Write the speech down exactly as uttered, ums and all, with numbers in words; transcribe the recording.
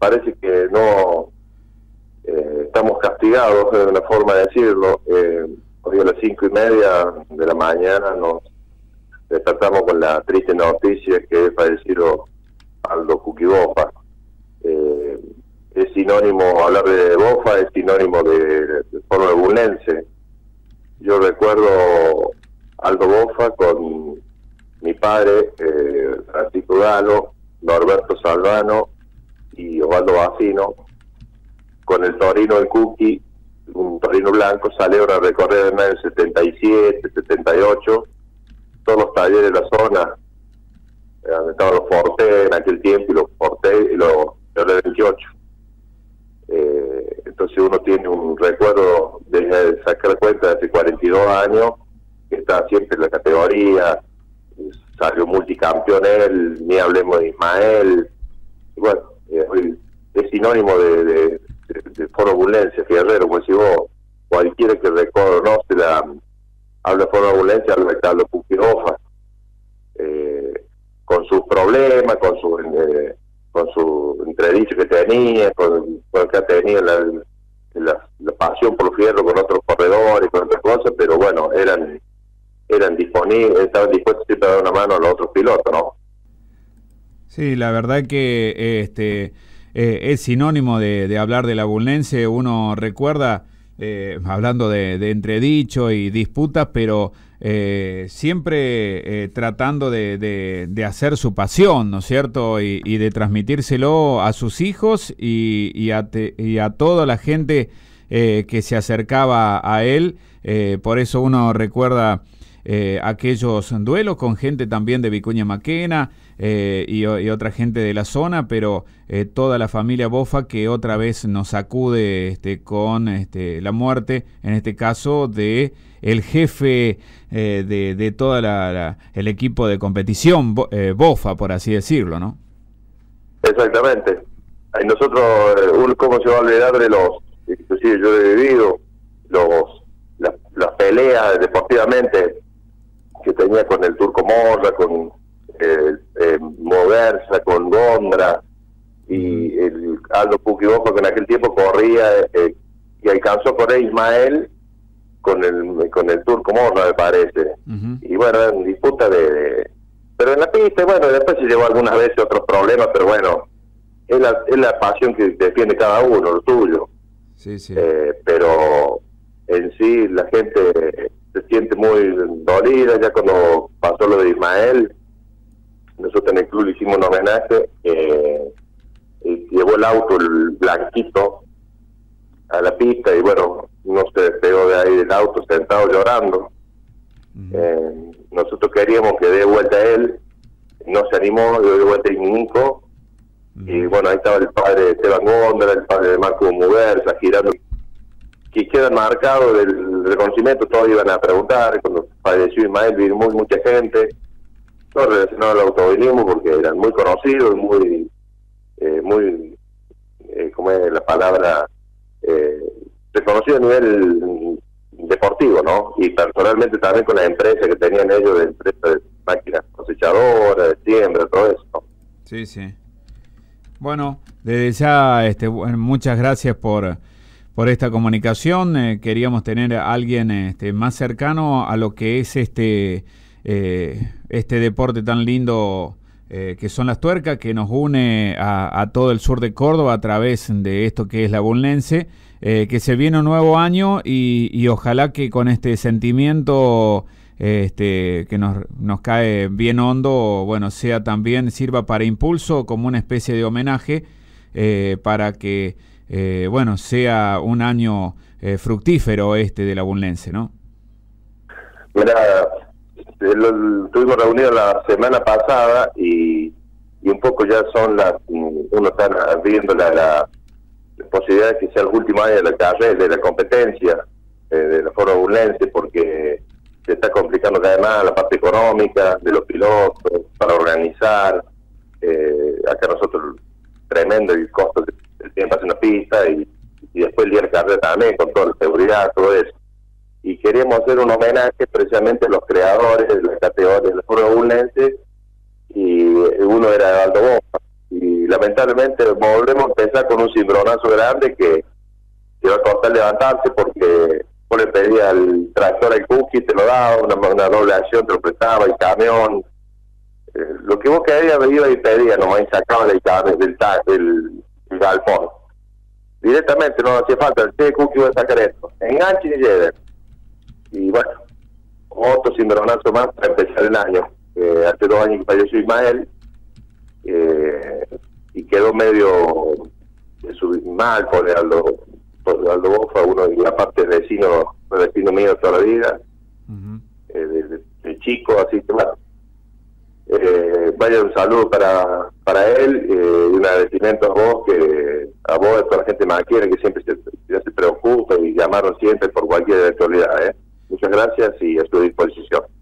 parece que no eh, estamos castigados, de una forma de decirlo. Eh, hoy a las cinco y media de la mañana nos despertamos con la triste noticia que es fallecido Aldo Cuqui Bofa. Eh, es sinónimo, hablar de Bofa es sinónimo de, de foro nebunense. Yo recuerdo Aldo Bofa con mi padre, eh, Francisco Galo, Norberto Salvano y Osvaldo Bacino, con el Torino del Cuqui, un Torino blanco, salieron a recorrer en el setenta y siete, setenta y ocho, todos los talleres de la zona, eh, donde estaban los Forte en aquel tiempo, y los Forte y los de veintiocho. Eh, entonces uno tiene un recuerdo de sacar cuenta de hace cuarenta y dos años, que está siempre en la categoría, salió multicampeón él, ni hablemos de Ismael, y bueno, eh, es sinónimo de, de, de, de foro nebunense, Fierrero, como decís vos, cualquiera que reconoce la habla de foro nebunense, habla de Aldo Cuqui Bofa, eh, con sus problemas, con su eh, con su entredicho que tenía, con, con que tenía la, la, la pasión por fierro con otros corredores, con otras cosas, pero bueno, eran eran disponibles, estaban dispuestos siempre a dar una mano a los otros pilotos, ¿no? Sí, la verdad que este eh, es sinónimo de, de hablar de la Bulnense. Uno recuerda, eh, hablando de, de entredicho y disputas, pero eh, siempre eh, tratando de, de, de hacer su pasión, ¿no es cierto? Y, y de transmitírselo a sus hijos y, y, a, te, y a toda la gente eh, que se acercaba a él. Eh, por eso uno recuerda Eh, aquellos duelos con gente también de Vicuña Maquena eh, y, y otra gente de la zona, pero eh, toda la familia Bofa que otra vez nos sacude este, con este, la muerte, en este caso de el jefe eh, de, de toda la, la, el equipo de competición, Bo, eh, Bofa, por así decirlo, ¿no? Exactamente. Y nosotros, uno, ¿cómo se va a olvidar de los, inclusive yo he vivido, los las, las peleas deportivamente que tenía con el Turco Morra, con eh, eh, Moversa, con Gondra, y el Aldo Cuqui Bofa, que en aquel tiempo corría eh, y alcanzó con Ismael con el con el Turco Morra, me parece. Uh-huh. Y bueno, en disputa de, de... Pero en la pista, bueno, después se llevó algunas veces otros problemas, pero bueno, es la, es la pasión que defiende cada uno, lo tuyo. Sí, sí. Eh, pero en sí la gente se siente muy dolida. Ya cuando pasó lo de Ismael, nosotros en el club le hicimos un homenaje, eh, y llevó el auto, el blanquito, a la pista, y bueno, uno se despegó de ahí del auto sentado llorando. Uh-huh. eh, nosotros queríamos que dé vuelta a él, no se animó, dio de vuelta a Nico, uh-huh. Y bueno, ahí estaba el padre de Esteban Gondra, el padre de Marco Muguerza, girando, que quedan marcados del reconocimiento. Todos iban a preguntar, cuando falleció Ismael, vino muy, mucha gente, todos relacionados al automovilismo, porque eran muy conocidos, muy, eh, muy, eh, ¿cómo es la palabra? Eh, reconocido a nivel deportivo, ¿no? Y personalmente también con la empresa que tenían ellos, de empresa de máquinas cosechadoras, de siembra, todo eso, ¿no? Sí, sí. Bueno, desde ya, este, bueno, muchas gracias por... por esta comunicación. Eh, queríamos tener a alguien este, más cercano a lo que es este eh, este deporte tan lindo eh, que son las tuercas, que nos une a, a todo el sur de Córdoba a través de esto que es la Bulnense, eh, que se viene un nuevo año y, y ojalá que con este sentimiento este, que nos, nos cae bien hondo, bueno, sea también, sirva para impulso, como una especie de homenaje, eh, para que Eh, bueno, sea un año eh, fructífero este de la Bulnense, ¿no? Mira, estuvimos reunidos la semana pasada y, y un poco ya son las, uno está viendo la, la, la posibilidad de que sea el último año de la carrera, de la competencia, eh, de la foro Bulnense, porque se está complicando cada vez más la parte económica de los pilotos, para organizar, eh, acá nosotros tremendo el costo de el tiempo hace una pista y, y después el día de carrera también, con toda la seguridad, todo eso. Y queríamos hacer un homenaje precisamente a los creadores de la categoría del foro Bulnense, y uno era Aldo Bofa. Y y lamentablemente volvemos a empezar con un cimbronazo grande que, que va a costar levantarse, porque vos le pedías al tractor al Cookie, te lo daba, una, una doble acción te lo prestaba, el camión, eh, lo que vos querías iba y pedías nomás, y sacaba del camión, del, del, del galpón. Directamente, no hacía falta, el Cookie va a sacar esto, enganche y lleve. Y bueno, otro cimbronazo más para empezar el año. Eh, hace dos años que falleció Ismael, eh, y quedó medio de su mal por Aldo, por Aldo Bofa, uno, y aparte vecino, vecino mío toda la vida, uh-huh. eh, de, de, de chico, así que bueno, eh, vaya un saludo para para él, eh, y un agradecimiento a vos, que a vos, a toda la gente maquera que siempre se, se preocupa y llamaron siempre por cualquier eventualidad, ¿eh? Muchas gracias y a su disposición.